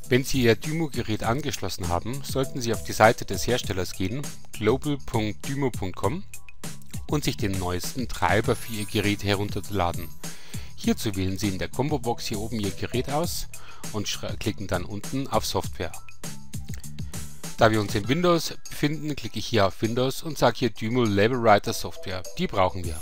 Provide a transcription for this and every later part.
Wenn Sie Ihr Dymo-Gerät angeschlossen haben, sollten Sie auf die Seite des Herstellers gehen, global.dymo.com, und sich den neuesten Treiber für Ihr Gerät herunterladen. Hierzu wählen Sie in der Combo-Box hier oben Ihr Gerät aus und klicken dann unten auf Software. Da wir uns in Windows befinden, klicke ich hier auf Windows und sage hier Dymo Label Writer Software. Die brauchen wir.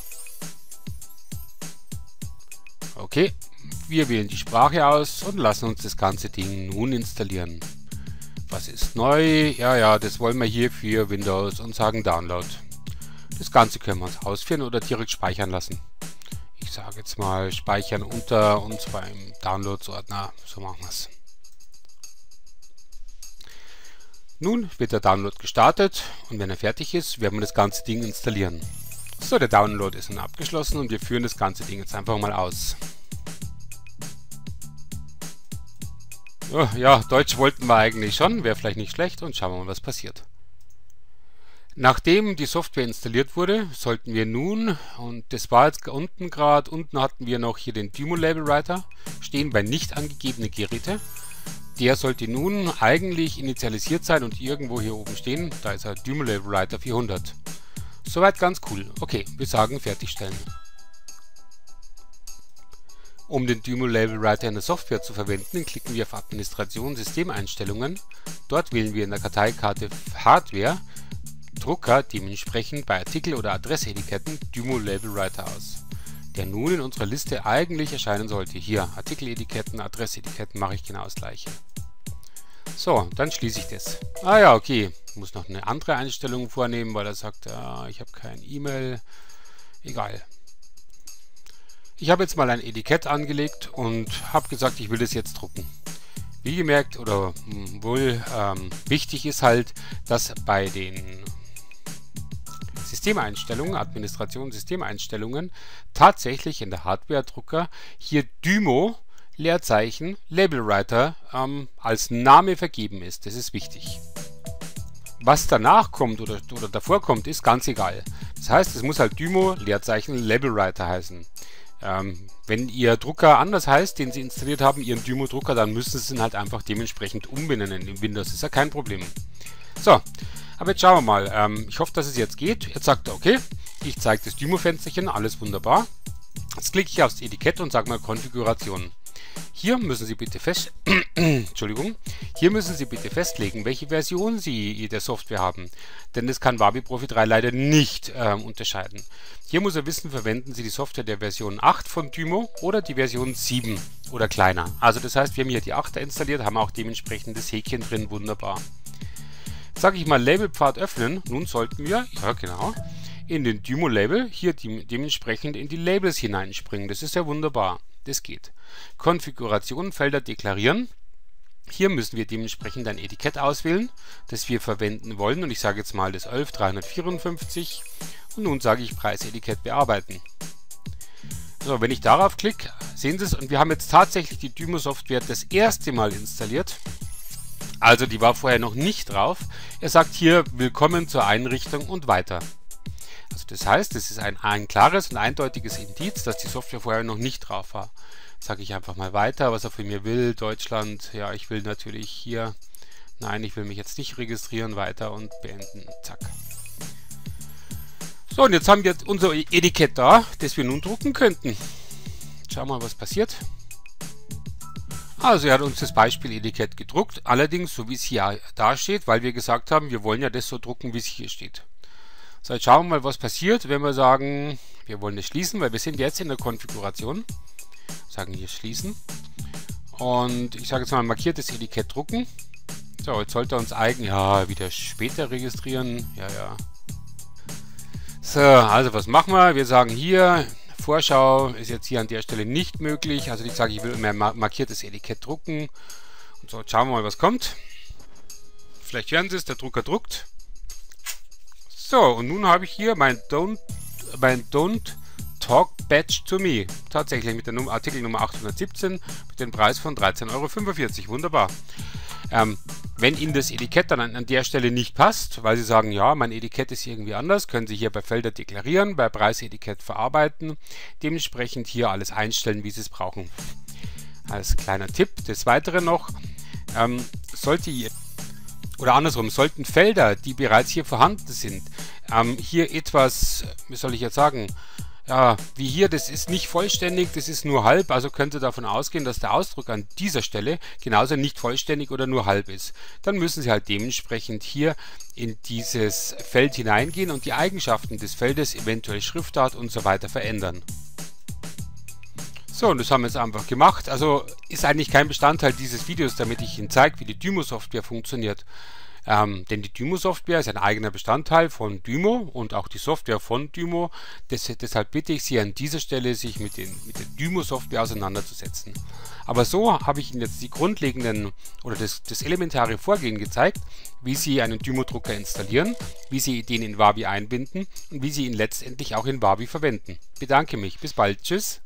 Okay, wir wählen die Sprache aus und lassen uns das ganze Ding nun installieren. Was ist neu? Ja, das wollen wir hier für Windows und sagen Download. Das Ganze können wir uns ausführen oder direkt speichern lassen. Ich sage jetzt mal speichern unter und zwar im Downloads-Ordner. So machen wir es. Nun wird der Download gestartet und wenn er fertig ist, werden wir das ganze Ding installieren. So, der Download ist nun abgeschlossen und wir führen das ganze Ding jetzt einfach mal aus. Oh, ja, Deutsch wollten wir eigentlich schon, wäre vielleicht nicht schlecht, und schauen wir mal, was passiert. Nachdem die Software installiert wurde, sollten wir nun, und das war jetzt unten gerade, unten hatten wir noch hier den Dymo Label Writer stehen bei nicht angegebenen Geräte. Der sollte nun eigentlich initialisiert sein und irgendwo hier oben stehen. Da ist er, Dymo Label Writer 400. Soweit ganz cool. Okay, wir sagen fertigstellen. Um den Dymo Label Writer in der Software zu verwenden, klicken wir auf Administration Systemeinstellungen. Dort wählen wir in der Karteikarte Hardware Drucker dementsprechend bei Artikel- oder Adresseetiketten Dymo Label Writer aus, der nun in unserer Liste eigentlich erscheinen sollte. Hier Artikeletiketten, Adresseetiketten mache ich genau das gleiche. So, dann schließe ich das. Ah ja, okay, ich muss noch eine andere Einstellung vornehmen, weil er sagt, ich habe kein E-Mail. Egal. Ich habe jetzt mal ein Etikett angelegt und habe gesagt, ich will das jetzt drucken. Wie gemerkt, oder wohl wichtig ist halt, dass bei den Systemeinstellungen, Administration Systemeinstellungen, tatsächlich in der Hardware-Drucker hier Dymo Leerzeichen Label Writer als Name vergeben ist. Das ist wichtig. Was danach kommt oder davor kommt, ist ganz egal. Das heißt, es muss halt Dymo Leerzeichen Label Writer heißen. Wenn Ihr Drucker anders heißt, den Sie installiert haben, Ihren Dymo-Drucker, dann müssen Sie ihn halt einfach dementsprechend umbenennen in Windows. Ist ja kein Problem. So, aber jetzt schauen wir mal. Ich hoffe, dass es jetzt geht. Jetzt sagt er, okay, ich zeige das Dymo-Fensterchen, alles wunderbar. Jetzt klicke ich aufs Etikett und sage mal Konfiguration. Hier müssen Sie bitte festlegen, welche Version Sie der Software haben, denn das kann Wabi Profi 3 leider nicht unterscheiden. Hier muss er wissen, verwenden Sie die Software der Version 8 von Dymo oder die Version 7 oder kleiner. Also das heißt, wir haben hier die 8er installiert, haben auch dementsprechend das Häkchen drin, wunderbar. Jetzt sage ich mal Labelpfad öffnen, nun sollten wir, ja genau, in den Dymo Label hier dementsprechend in die Labels hineinspringen. Das ist ja wunderbar. Das geht. Konfigurationenfelder deklarieren. Hier müssen wir dementsprechend ein Etikett auswählen, das wir verwenden wollen. Und ich sage jetzt mal das 11354. Und nun sage ich Preisetikett bearbeiten. So, wenn ich darauf klicke, sehen Sie es. Und wir haben jetzt tatsächlich die Dymo Software das erste Mal installiert. Also die war vorher noch nicht drauf. Er sagt hier Willkommen zur Einrichtung und weiter. Also das heißt, es ist ein klares und eindeutiges Indiz, dass die Software vorher noch nicht drauf war. Sage ich einfach mal weiter, was er von mir will. Deutschland, ja, ich will natürlich hier, nein, ich will mich jetzt nicht registrieren, weiter und beenden. Zack. So, und jetzt haben wir unser Etikett da, das wir nun drucken könnten. Schauen wir mal, was passiert. Also er hat uns das Beispiel-Etikett gedruckt, allerdings so wie es hier da steht, weil wir gesagt haben, wir wollen ja das so drucken, wie es hier steht. So, jetzt schauen wir mal, was passiert, wenn wir sagen, wir wollen es schließen, weil wir sind jetzt in der Konfiguration. Sagen hier schließen. Und ich sage jetzt mal markiertes Etikett drucken. So, jetzt sollte er uns wieder später registrieren. Ja. So, also was machen wir? Wir sagen hier, Vorschau ist jetzt hier an der Stelle nicht möglich. Also ich sage, ich will immer markiertes Etikett drucken. Und so, jetzt schauen wir mal, was kommt. Vielleicht hören Sie es, der Drucker druckt. So, und nun habe ich hier mein Don't Talk Badge to Me. Tatsächlich mit der Artikel Nummer 817 mit dem Preis von 13,45 €. Wunderbar. Wenn Ihnen das Etikett dann an der Stelle nicht passt, weil Sie sagen, ja, mein Etikett ist irgendwie anders, können Sie hier bei Felder deklarieren, bei Preisetikett verarbeiten, dementsprechend hier alles einstellen, wie Sie es brauchen. Als kleiner Tipp des Weiteren noch, sollten Felder, die bereits hier vorhanden sind, hier etwas, wie soll ich jetzt sagen, ja, wie hier, das ist nicht vollständig, das ist nur halb, also könnt ihr davon ausgehen, dass der Ausdruck an dieser Stelle genauso nicht vollständig oder nur halb ist. Dann müssen Sie halt dementsprechend hier in dieses Feld hineingehen und die Eigenschaften des Feldes, eventuell Schriftart und so weiter verändern. So, und das haben wir jetzt einfach gemacht. Also ist eigentlich kein Bestandteil dieses Videos, damit ich Ihnen zeige, wie die Dymo-Software funktioniert. Denn die Dymo-Software ist ein eigener Bestandteil von Dymo und auch die Software von Dymo. Deshalb bitte ich Sie an dieser Stelle, sich mit der Dymo-Software auseinanderzusetzen. Aber so habe ich Ihnen jetzt die grundlegenden oder das elementare Vorgehen gezeigt, wie Sie einen Dymo-Drucker installieren, wie Sie den in Wavi einbinden und wie Sie ihn letztendlich auch in Wavi verwenden. Ich bedanke mich. Bis bald. Tschüss.